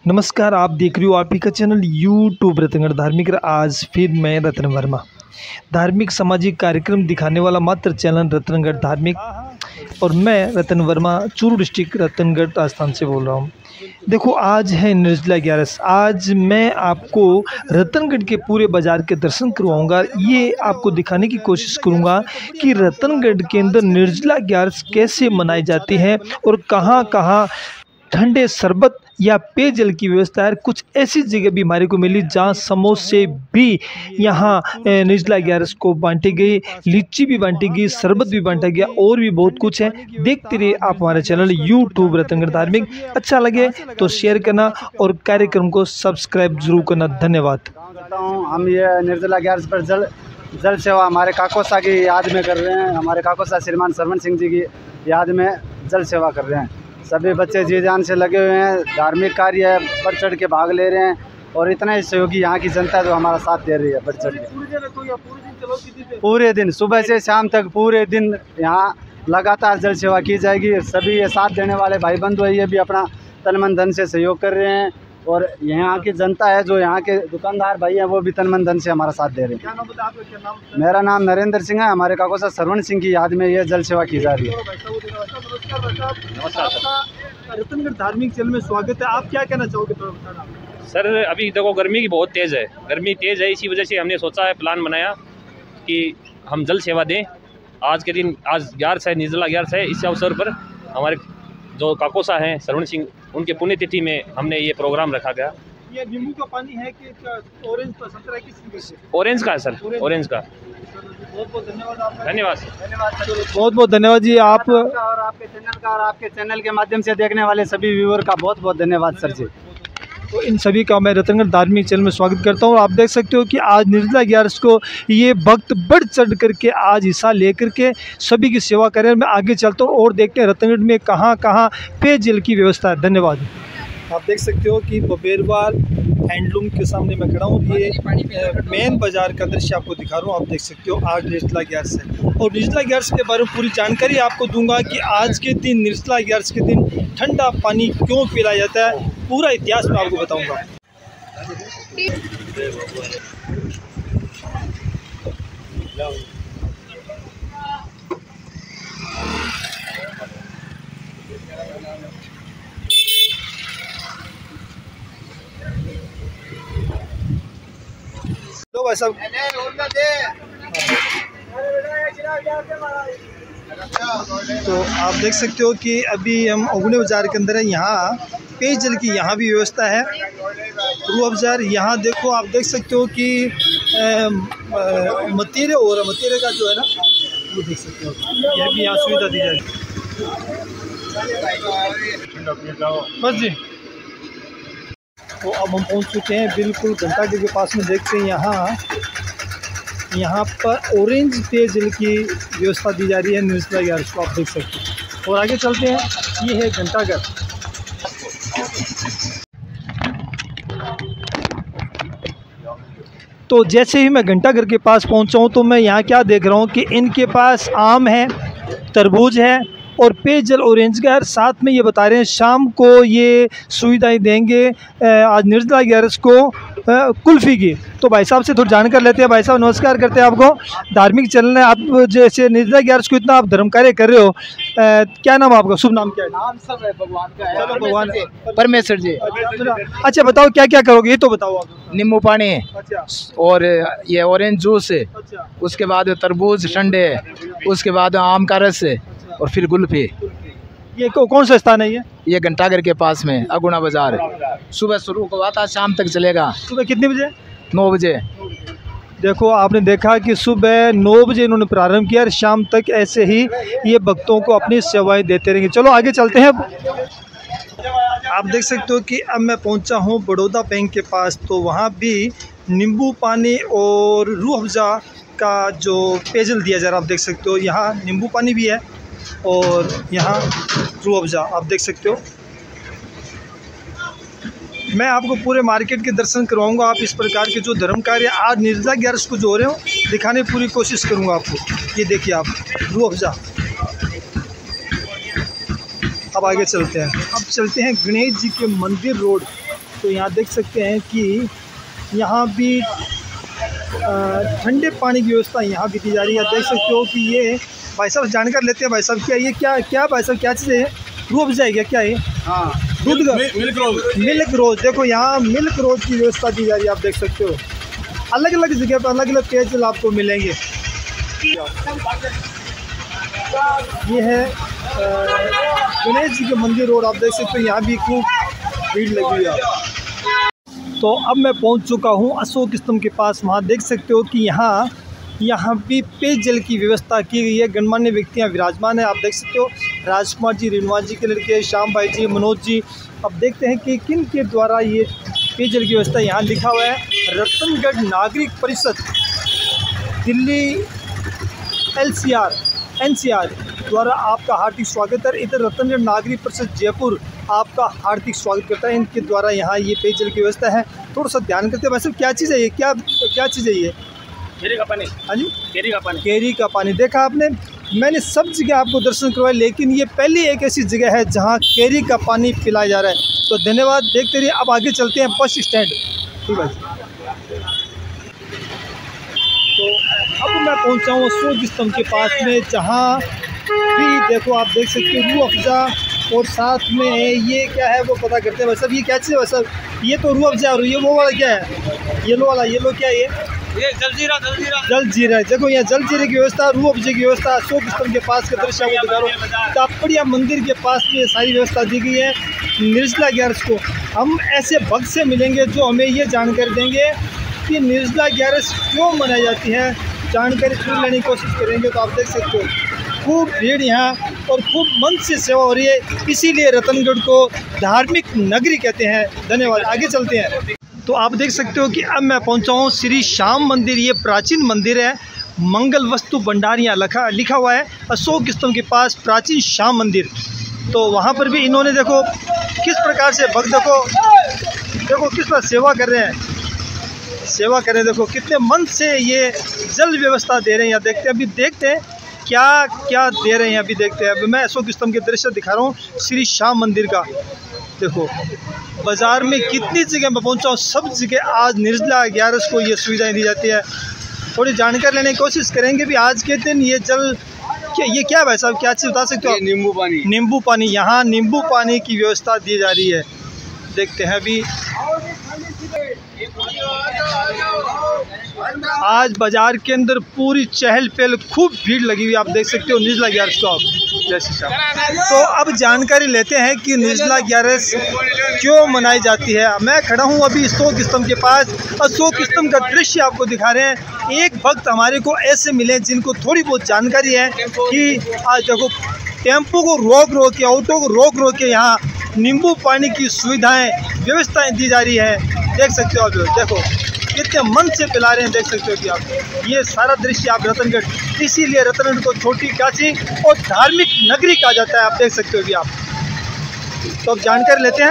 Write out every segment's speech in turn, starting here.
नमस्कार, आप देख रहे हो आप ही का चैनल यूट्यूब रतनगढ़ धार्मिक। आज फिर मैं रतन वर्मा धार्मिक सामाजिक कार्यक्रम दिखाने वाला मात्र चैनल रतनगढ़ धार्मिक, और मैं रतन वर्मा चूरू डिस्ट्रिक्ट रतनगढ़ राजस्थान से बोल रहा हूँ। देखो, आज है निर्जला 11। आज मैं आपको रतनगढ़ के पूरे बाज़ार के दर्शन करवाऊंगा। ये आपको दिखाने की कोशिश करूंगा कि रतनगढ़ के अंदर निर्जला 11 कैसे मनाई जाती है और कहाँ कहाँ ठंडे शरबत या पेयजल की व्यवस्था है। कुछ ऐसी जगह भी हमारे को मिली जहाँ समोसे भी यहाँ निर्जला 11 को बांटी गई, लीची भी बांटी गई, शरबत भी बांटा गया, और भी बहुत कुछ है। देखते रहिए आप हमारे चैनल यूट्यूब रतनगढ़ धार्मिक। अच्छा लगे तो शेयर करना और कार्यक्रम को सब्सक्राइब जरूर करना। धन्यवाद। हम ये निर्जला 11 पर जल सेवा हमारे काकोसा की याद में कर रहे हैं। हमारे काकोसा श्रीमान सरवण सिंह जी की याद में जल सेवा कर रहे हैं। सभी बच्चे जी जान से लगे हुए हैं, धार्मिक कार्य बढ़ चढ़ के भाग ले रहे हैं, और इतना ही सहयोगी यहाँ की जनता जो हमारा साथ दे रही है बढ़ चढ़ के। पूरे दिन सुबह से शाम तक पूरे दिन यहाँ लगातार जल सेवा की जाएगी। सभी ये साथ देने वाले भाई बंधु है, ये भी अपना तन मन धन से सहयोग कर रहे हैं, और यहाँ की जनता है जो यहाँ के दुकानदार भाई हैं वो भी तन मन धन से हमारा साथ दे रहे हैं। क्या नाम बताया आपका? मेरा नाम नरेंद्र सिंह है। हमारे काकोसा सरवण सिंह की याद में ये जल सेवा की जा रही है। रतनगढ़ धार्मिक चैनल में स्वागत है। आप क्या कहना चाहोगे? सर, अभी देखो गर्मी की बहुत तेज़ है, गर्मी तेज़ है, इसी वजह से हमने सोचा है, प्लान बनाया कि हम जल सेवा दें। आज के दिन, आज 11 है, निर्जला 11 है। इस अवसर पर हमारे जो काकोसा हैं सरवण सिंह, उनके पुण्यतिथि में हमने ये प्रोग्राम रखा गया। ये नींबू का पानी है कि ऑरेंज का, संतरा किस चीज़ से? ऑरेंज का है सर, ऑरेंज का। बहुत बहुत धन्यवाद आपका। धन्यवाद बहुत बहुत धन्यवाद जी। आप और आपके चैनल का और आपके चैनल के माध्यम से देखने वाले सभी व्यूअर का बहुत बहुत धन्यवाद सर जी। तो इन सभी का मैं रतनगढ़ धार्मिक चैनल में स्वागत करता हूँ। आप देख सकते हो कि आज निर्जला 11 को ये भक्त बढ़ चढ़ करके आज हिस्सा लेकर के सभी की सेवा करें। मैं आगे चलता हूँ और देखते हैं रतनगढ़ में कहाँ कहाँ पेयजल की व्यवस्था है। धन्यवाद। आप देख सकते हो कि बबेरवाल हैंडलूम के सामने मैं खड़ा हूँ। ये मेन बाज़ार का दृश्य आपको दिखा रहा हूँ। आप देख सकते हो आज निर्जला 11 है, और निर्जला 11 के बारे में पूरी जानकारी आपको दूंगा कि आज के दिन निर्जला 11 के दिन ठंडा पानी क्यों पिलाया जाता है, पूरा इतिहास मैं आपको बताऊंगा। तो भाई साहब, तो आप देख सकते हो कि अभी हम अगुने बाज़ार के अंदर है। यहाँ पेयजल की यहाँ भी व्यवस्था है। रूह अफ़ज़ा यहाँ देखो, आप देख सकते हो कि मतीरे हो रहा, मतीरे का जो है ना वो देख सकते हो, यह भी यहाँ सुविधा दी जाएगी। बस जी, तो अब हम पहुँच चुके हैं बिल्कुल घंटाघर के पास में। देखते हैं यहाँ पर ऑरेंज पेयजल की व्यवस्था दी जा रही है निर्जला 11 को, आप देख सकते हैं। और आगे चलते हैं, ये है घंटाघर। तो जैसे ही मैं घंटाघर के पास पहुँचा हूँ तो मैं यहाँ क्या देख रहा हूँ कि इनके पास आम है, तरबूज है और पेयजल ऑरेंज का। साथ में ये बता रहे हैं शाम को ये सुविधाएं देंगे आज निर्जला 11 को कुल्फ़ी की। तो भाई साहब से थोड़ी जानकारी लेते हैं। भाई साहब नमस्कार करते हैं आपको। धार्मिक चैनल है, आप जैसे निर्जला 11 को इतना आप धर्म कार्य कर रहे हो, क्या नाम आपका? शुभ नाम क्या है? नाम सब है भगवान का है। चलो भगवान परमेश्वर जी। अच्छा बताओ क्या क्या करोगे, ये तो बताओ आप। नींबू पानी अच्छा, और ये ऑरेंज जूस है, अच्छा, उसके बाद तरबूज ठंडे, उसके बाद आम का रस और फिर गुल्फी। ये कौन सा स्थान है? ये घंटाघर के पास में अगुना बाजार। सुबह शुरू हुआ था, शाम तक चलेगा। सुबह कितने बजे? 9 बजे। देखो, आपने देखा कि सुबह 9 बजे इन्होंने प्रारंभ किया और शाम तक ऐसे ही ये भक्तों को अपनी सेवाएं देते रहेंगे। चलो आगे चलते हैं। आप देख सकते हो कि अब मैं पहुंचा हूं बड़ौदा बैंक के पास। तो वहां भी नींबू पानी और रूह अफ़ज़ा का जो पेयजल दिया जा रहा है, आप देख सकते हो। यहाँ नींबू पानी भी है और यहाँ रूह अफ़ज़ा आप देख सकते हो। मैं आपको पूरे मार्केट के दर्शन करवाऊंगा। आप इस प्रकार के जो धर्म कार्य आज निर्जला 11 को जो हो रहे हो दिखाने की पूरी कोशिश करूंगा आपको। ये देखिए आप, रूह अफ़ज़ा। अब आगे चलते हैं। अब चलते हैं गणेश जी के मंदिर रोड। तो यहाँ देख सकते हैं कि यहाँ भी ठंडे पानी की व्यवस्था यहाँ भी दी जा रही है। देख सकते हो कि ये भाई साहब जानकार लेते हैं। भाई साहब क्या ये क्या भाई साहब क्या चीज़ है? रूह अफ़ज़ा है क्या ये? हाँ, दूध का मिल्क रोज़। देखो यहाँ मिल्क रोज़ की व्यवस्था दी जा रही है। आप देख सकते हो अलग अलग जगह पर अलग अलग पेयजल आपको मिलेंगे। ये है गणेश जी के मंदिर रोड। आप देख सकते हो यहाँ भी खूब भीड़ लगी हुई है। तो अब मैं पहुँच चुका हूँ अशोक स्तंभ के पास। वहाँ देख सकते हो कि यहाँ भी पेयजल की व्यवस्था की गई है। गणमान्य व्यक्तियाँ विराजमान है। आप देख सकते हो राजकुमार जी, रेणुआ जी के लड़के श्याम भाई जी, मनोज जी। अब देखते हैं कि किन के द्वारा ये पेयजल की व्यवस्था। यहाँ लिखा हुआ है रतनगढ़ नागरिक परिषद दिल्ली NCR द्वारा आपका हार्दिक स्वागत है। इधर रतनगढ़ नागरिक परिषद जयपुर आपका हार्दिक स्वागत करता है। इनके द्वारा यहाँ ये पेयजल की व्यवस्था है। थोड़ा सा ध्यान करते हैं। वैसे क्या चीज़ है ये? क्या चीज़ है ये? केरी का पानी। हाँ जी, केरी का पानी। देखा आपने, मैंने सब जगह आपको दर्शन करवाए, लेकिन ये पहली एक ऐसी जगह है जहाँ केरी का पानी पिलाया जा रहा है। तो धन्यवाद, देखते रहिए। अब आगे चलते हैं बस स्टैंड। ठीक है, तो अब मैं पहुँचा हूँ अशोक स्तंभ के पास में, जहाँ भी देखो आप देख सकते हो रूह अफ़ज़ा और साथ में ये क्या है वो पता करते हैं। वैसे ये क्या चीज़ है? वैसे ये तो रूह अफ़ज़ा और ये वो वाला क्या है? येलो क्या है ये? जल जीरा। देखो यहाँ जल जीरे की व्यवस्था, रूह अफ़ज़ा की व्यवस्था अशोक स्तंभ के पास का दृश्य आपको दिखा रहा हूँ। तापड़िया मंदिर के पास में सारी व्यवस्था दी गई है। निर्जला 11 को हम ऐसे भक्त से मिलेंगे जो हमें ये जानकारी देंगे कि निर्जला 11 क्यों मनाई जाती है। जानकारी जरूर लेने की कोशिश करेंगे। तो आप देख सकते हो खूब भीड़ यहाँ और खूब मन से सेवा हो रही है, इसीलिए रतनगढ़ को धार्मिक नगरी कहते हैं। धन्यवाद, आगे चलते हैं। तो आप देख सकते हो कि अब मैं पहुंचा हूं श्री श्याम मंदिर। ये प्राचीन मंदिर है, मंगल वस्तु भंडार यहाँ लिखा हुआ है अशोक स्तंभ के पास प्राचीन श्याम मंदिर। तो वहाँ पर भी इन्होंने देखो किस प्रकार से भक्त देखो किस तरह सेवा कर रहे हैं। देखो कितने मन से ये जल व्यवस्था दे रहे हैं। यहाँ देखते हैं क्या दे रहे हैं। अभी देखते हैं। अभी मैं अशोक स्तंभ के दृश्य दिखा रहा हूँ श्री श्याम मंदिर का। देखो बाज़ार में कितनी जगह मैं पहुँचा हूँ, सब जगह आज निर्जला 11 को ये सुविधाएं दी जाती है। थोड़ी जानकारी लेने की कोशिश करेंगे भी आज के दिन ये जल ये क्या भाई साहब क्या चीज़ बता सकते हो? नींबू पानी। यहाँ नींबू पानी की व्यवस्था दी जा रही है। देखते हैं अभी आज बाजार के अंदर पूरी चहल पहल, खूब भीड़ लगी हुई। आप देख सकते हो निर्जला 11 को। तो अब जानकारी लेते हैं कि निर्जला 11 क्यों मनाई जाती है। मैं खड़ा हूं अभी अशोक स्तंभ के पास। अशोक स्तंभ का दृश्य आपको दिखा रहे हैं। एक भक्त हमारे को ऐसे मिले जिनको थोड़ी बहुत जानकारी है कि आज देखो टेम्पो को रोक के, ऑटो को रोक के यहाँ नींबू पानी की सुविधाएं व्यवस्थाएं दी जा रही है। देख सकते हो आप, देखो कितने मन से पिला रहे हैं। देख सकते हो कि आप ये सारा दृश्य आप रतनगढ़, इसीलिए रतनगढ़ को छोटी काशी और धार्मिक नगरी कहा जाता है। आप देख सकते हो कि आप। तो अब जानकारी लेते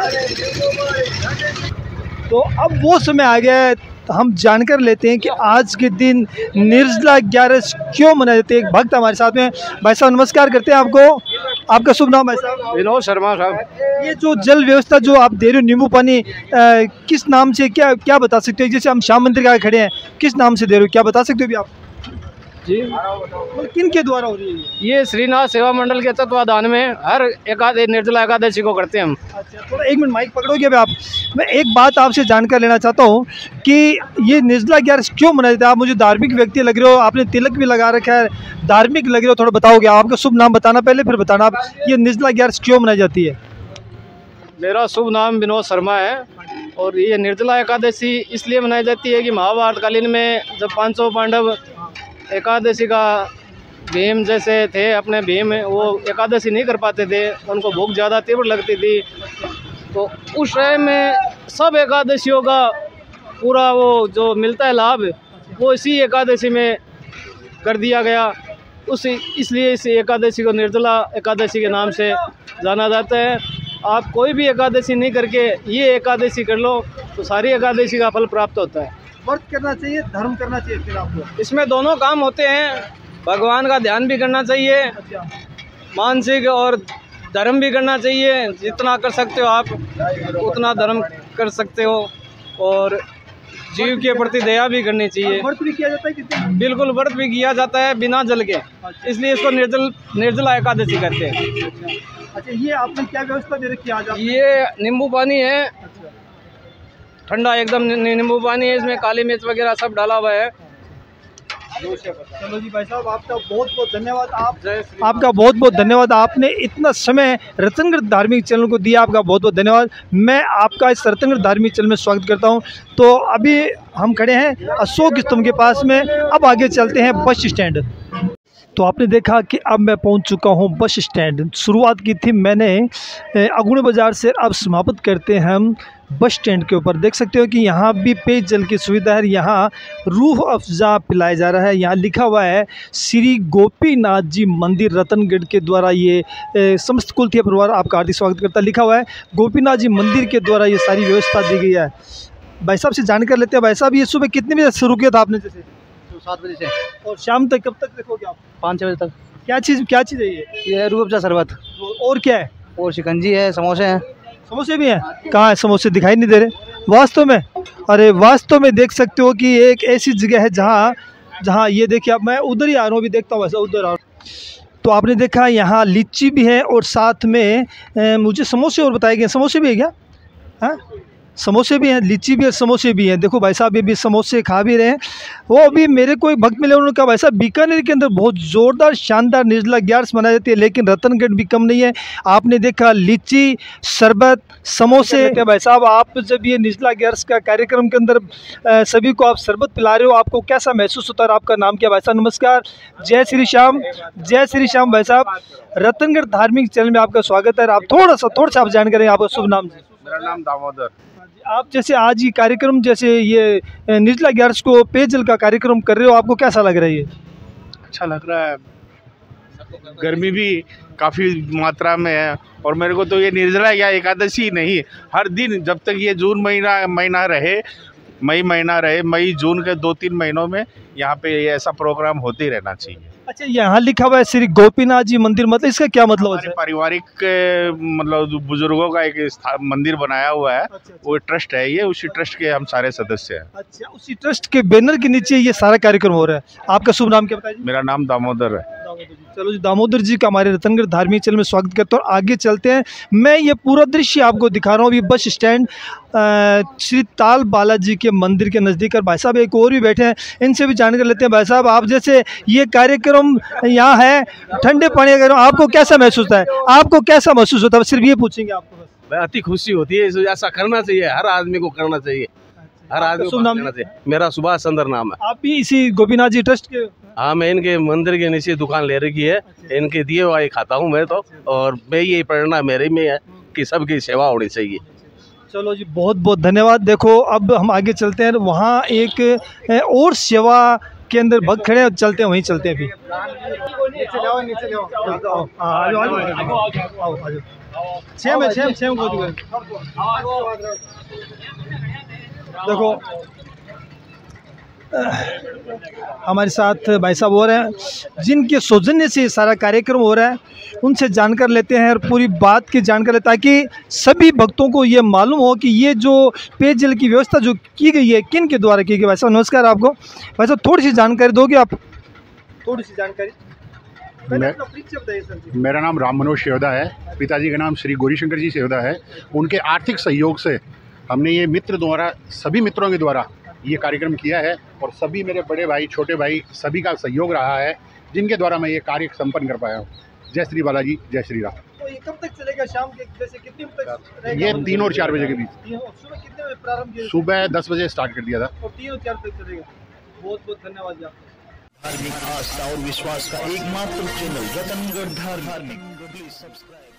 हैं। तो अब वो समय आ गया है, तो हम जानकर लेते हैं कि आज के दिन निर्जला 11 क्यों मनाए जाते हैं। एक भक्त हमारे साथ में। भाई साहब नमस्कार करते हैं आपको। आपका शुभ नाम भाई साहब? विनोद शर्मा साहब। ये जो जल व्यवस्था जो आप दे रहे हो नींबू पानी, किस नाम से क्या बता सकते हो? जैसे हम श्याम मंदिर के आगे खड़े हैं, किस नाम से दे रहे हो, क्या बता सकते हो भी आप? जी, किन के द्वारा हो रही है ये श्रीनाथ सेवा मंडल के तत्वाधान में हर निर्जला एकादशी को करते हैं हम। अच्छा, थोड़ा एक मिनट माइक पकड़ोगे अभी आप? मैं एक बात आपसे जानकर लेना चाहता हूँ कि ये निर्जला 11 क्यों मनाया जाता है? आप मुझे धार्मिक व्यक्ति लग रहे हो, आपने तिलक भी लगा रखा है, धार्मिक लग रहे हो, थोड़ा बताओगे? आपका शुभ नाम बताना पहले, फिर बताना आप ये निर्जला 11 क्यों मनाई जाती है। मेरा शुभ नाम विनोद शर्मा है और ये निर्जला एकादशी इसलिए मनाई जाती है कि महाभारत कालीन में जब 500 पांडव एकादशी का भीम जैसे थे, अपने भीम वो एकादशी नहीं कर पाते थे, उनको भूख ज़्यादा तीव्र लगती थी, तो उस टाइम में सब एकादशियों का पूरा वो जो मिलता है लाभ वो इसी एकादशी में कर दिया गया। इसलिए इस एकादशी को निर्जला एकादशी के नाम से जाना जाता है। आप कोई भी एकादशी नहीं करके ये एकादशी कर लो तो सारी एकादशी का फल प्राप्त होता है। व्रत करना चाहिए, धर्म करना चाहिए, फिर आपको इसमें दोनों काम होते हैं। भगवान का ध्यान भी करना चाहिए, मानसिक और धर्म भी करना चाहिए। जितना कर सकते हो आप उतना धर्म कर सकते हो, और जीव के प्रति दया भी करनी चाहिए। व्रत भी किया जाता है कितने? बिल्कुल, व्रत भी किया जाता है बिना जल के, इसलिए इसको निर्जला एकादशी कहते हैं। अच्छा, ये आपने क्या व्यवस्था दे रखी है आज? ये नींबू पानी है, ठंडा एकदम नींबू पानी है, इसमें काली मिर्च वगैरह सब डाला हुआ है। चलो जी भाई साहब, आपका बहुत बहुत धन्यवाद। आपका बहुत बहुत धन्यवाद, आपने इतना समय रतनगढ़ धार्मिक चैनल को दिया, आपका बहुत बहुत धन्यवाद। मैं आपका इस रतनगढ़ धार्मिक चैनल में स्वागत करता हूं। तो अभी हम खड़े हैं अशोक स्तंभ के पास में, अब आगे चलते हैं बस स्टैंड। तो आपने देखा कि अब मैं पहुंच चुका हूं बस स्टैंड। शुरुआत की थी मैंने अगुणे बाज़ार से, अब समाप्त करते हैं हम बस स्टैंड के ऊपर। देख सकते हो कि यहाँ भी पेयजल की सुविधा है, यहाँ रूह अफ़ज़ा पिलाया जा रहा है। यहाँ लिखा हुआ है श्री गोपीनाथ जी मंदिर रतनगढ़ के द्वारा, ये समस्त कुलथिया परिवार आपका हार्दिक स्वागत करता है। लिखा हुआ है गोपीनाथ जी मंदिर के द्वारा ये सारी व्यवस्था दी गई है। भाई साहब से जानकारी लेते हैं। भाई साहब, ये सुबह कितने बजे शुरू किया था आपने? जैसे 7 बजे से और शाम तक कब तक रखोगे आप? 5-6 बजे तक। क्या चीज़ है ये रूह अफ़ज़ा शरबत, और क्या है? और शिकंजी है, समोसे हैं। समोसे भी हैं? कहाँ है समोसे? दिखाई नहीं दे रहे वास्तव में। अरे वास्तव में देख सकते हो कि एक ऐसी जगह है जहाँ ये देखिए, अब मैं उधर ही आ रहा हूँ, अभी देखता हूँ वैसा उधर आ रहा हूँ। तो आपने देखा यहाँ लीची भी है और साथ में मुझे समोसे और बताए गए। समोसे भी है क्या? हाँ, समोसे भी हैं, लीची भी है, समोसे भी हैं। देखो भाई साहब ये भी समोसे खा भी रहे हैं। वो अभी मेरे को एक भक्त मिले, उन्होंने कहा भाई साहब बीकानेर के अंदर बहुत ज़ोरदार शानदार निर्जला ग्यारस मनाई जाती है, लेकिन रतनगढ़ भी कम नहीं है। आपने देखा लीची, शरबत, समोसे। भाई साहब, आप जब ये निर्जला ग्यारस का कार्यक्रम के अंदर सभी को आप शरबत पिला रहे हो, आपको कैसा महसूस होता है? आपका नाम क्या भाई साहब? नमस्कार, जय श्री श्याम। जय श्री श्याम भाई साहब, रतनगढ़ धार्मिक चैनल में आपका स्वागत है। आप थोड़ा सा आप जानकारी, आपका शुभ नाम? मेरा नाम दामोदर। आप जैसे आज ये कार्यक्रम, जैसे ये निर्जला ग्यारस को पेयजल का कार्यक्रम कर रहे हो, आपको कैसा लग रहा है? ये अच्छा लग रहा है, गर्मी भी काफ़ी मात्रा में है, और मेरे को तो ये निर्जला या एकादशी नहीं, हर दिन जब तक ये जून महीना रहे, मई महीना रहे, मई जून के 2-3 महीनों में यहाँ पे ये ऐसा प्रोग्राम होते ही रहना चाहिए। अच्छा, यहाँ लिखा हुआ है श्री गोपीनाथ जी मंदिर, मतलब इसका क्या मतलब है? पारिवारिक मतलब बुजुर्गों का एक मंदिर बनाया हुआ है। अच्छा। वो ट्रस्ट है, ये उसी ट्रस्ट के हम सारे सदस्य हैं। अच्छा, उसी ट्रस्ट के बैनर के नीचे ये सारा कार्यक्रम हो रहा है। आपका शुभ नाम क्या बताइए? मेरा नाम दामोदर है। चलो जी, दामोदर जी का हमारे रतनगढ़ धार्मिक चैनल में स्वागत करता हूँ। आगे चलते हैं, मैं ये पूरा दृश्य आपको दिखा रहा हूँ। अभी बस स्टैंड श्री ताल बालाजी के मंदिर के नज़दीक, और भाई साहब एक और भी बैठे हैं, इनसे भी जानकारी लेते हैं। भाई साहब, आप जैसे ये कार्यक्रम यहाँ है ठंडे पानी का, आपको कैसा महसूस होता है? आपको कैसा महसूस होता है? सिर्फ ये पूछेंगे आपको बस। बहुत ही खुशी होती है, ऐसा करना चाहिए, हर आदमी को करना चाहिए, हर आदमी को करना चाहिए। मेरा सुभाष चंद्र नाम है। आप भी इसी गोपीनाथ जी ट्रस्ट के? हाँ, मैं इनके मंदिर के नीचे दुकान ले रखी है, इनके दिए हुआ खाता हूँ मैं तो, और मैं ये प्रेरणा मेरे में है कि सबकी सेवा होनी चाहिए। चलो जी, बहुत बहुत धन्यवाद। देखो अब हम आगे चलते हैं, वहाँ एक और सेवा के अंदर भक्त खड़े हैं, चलते हैं, वहीं चलते हैं अभी। देखो हमारे साथ भाई साहब हो रहे हैं, जिनके सौजन्य से सारा कार्यक्रम हो रहा है, उनसे जानकर लेते हैं और पूरी बात की जानकारी लेते हैं, ताकि सभी भक्तों को ये मालूम हो कि ये जो पेयजल की व्यवस्था जो की गई है किन के द्वारा की गई। भाई साहब नमस्कार आपको। भाई साहब थोड़ी सी जानकारी दोगे आप? थोड़ी सी जानकारी। मेरा नाम राम मनोज सेवदा है, पिताजी का नाम श्री गौरीशंकर जी सेवदा है। उनके आर्थिक सहयोग से हमने ये मित्र द्वारा, सभी मित्रों के द्वारा ये कार्यक्रम किया है, और सभी मेरे बड़े भाई, छोटे भाई, सभी का सहयोग रहा है, जिनके द्वारा मैं ये कार्य संपन्न कर पाया हूँ। जय श्री बालाजी, जय श्री राम। तो ये कब तक चलेगा? शाम के जैसे कितने तक? ये 3 और 4 बजे के बीच। सुबह कितने बजे प्रारंभ किया? सुबह 10 बजे स्टार्ट कर दिया था, और 3 और 4 तक चलेगा। बहुत बहुत धन्यवाद जी आपका। धार्मिक आस्था और विश्वास का एकमात्र channel Ratangarh Dharmik. Please subscribe.